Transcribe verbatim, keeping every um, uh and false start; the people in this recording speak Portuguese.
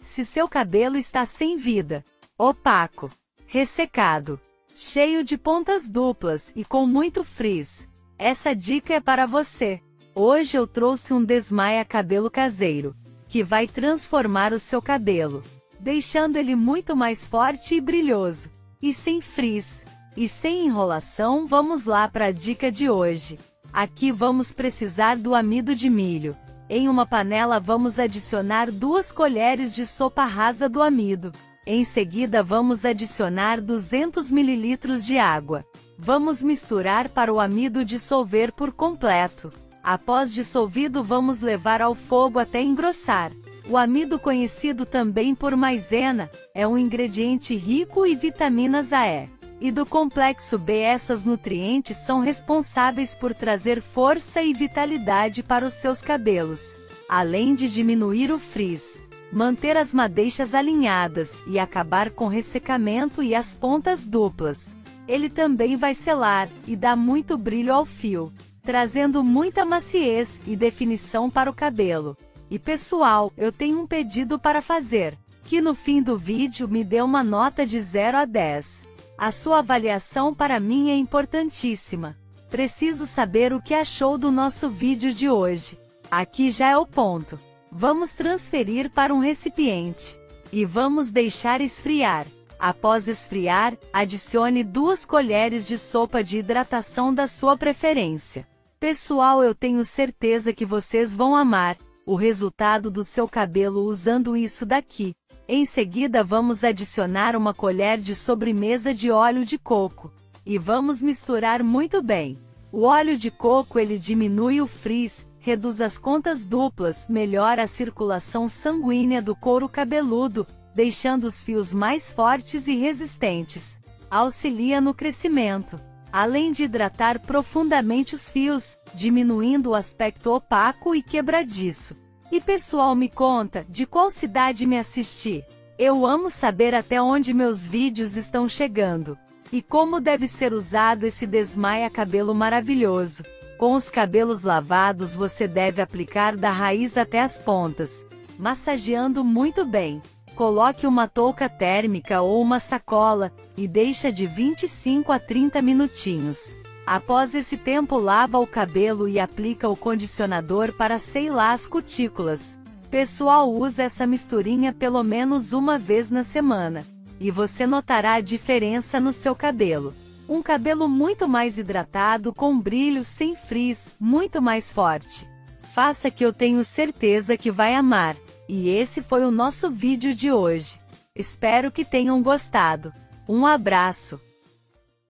Se seu cabelo está sem vida, opaco, ressecado, cheio de pontas duplas e com muito frizz, essa dica é para você. Hoje eu trouxe um desmaia cabelo caseiro, que vai transformar o seu cabelo, deixando ele muito mais forte e brilhoso, e sem frizz, e sem enrolação. Vamos lá para a dica de hoje. Aqui vamos precisar do amido de milho. Em uma panela vamos adicionar duas colheres de sopa rasa do amido. Em seguida vamos adicionar duzentos mililitros de água. Vamos misturar para o amido dissolver por completo. Após dissolvido vamos levar ao fogo até engrossar. O amido, conhecido também por maisena, é um ingrediente rico em vitaminas A, E e do complexo B. Esses nutrientes são responsáveis por trazer força e vitalidade para os seus cabelos, além de diminuir o frizz, manter as madeixas alinhadas e acabar com ressecamento e as pontas duplas. Ele também vai selar e dar muito brilho ao fio, trazendo muita maciez e definição para o cabelo. E pessoal, eu tenho um pedido para fazer, que no fim do vídeo me dê uma nota de zero a dez. A sua avaliação para mim é importantíssima. Preciso saber o que achou do nosso vídeo de hoje. Aqui já é o ponto. Vamos transferir para um recipiente. E vamos deixar esfriar. Após esfriar, adicione duas colheres de sopa de hidratação da sua preferência. Pessoal, eu tenho certeza que vocês vão amar o resultado do seu cabelo usando isso daqui. Em seguida vamos adicionar uma colher de sobremesa de óleo de coco. E vamos misturar muito bem. O óleo de coco ele diminui o frizz, reduz as pontas duplas, melhora a circulação sanguínea do couro cabeludo, deixando os fios mais fortes e resistentes. Auxilia no crescimento, além de hidratar profundamente os fios, diminuindo o aspecto opaco e quebradiço. E pessoal, me conta, de qual cidade me assistir? Eu amo saber até onde meus vídeos estão chegando. E como deve ser usado esse desmaia cabelo maravilhoso. Com os cabelos lavados você deve aplicar da raiz até as pontas, massageando muito bem. Coloque uma touca térmica ou uma sacola, e deixa de vinte e cinco a trinta minutinhos. Após esse tempo lava o cabelo e aplica o condicionador para selar as cutículas. Pessoal, usa essa misturinha pelo menos uma vez na semana, e você notará a diferença no seu cabelo. Um cabelo muito mais hidratado, com brilho, sem frizz, muito mais forte. Faça que eu tenho certeza que vai amar. E esse foi o nosso vídeo de hoje. Espero que tenham gostado. Um abraço!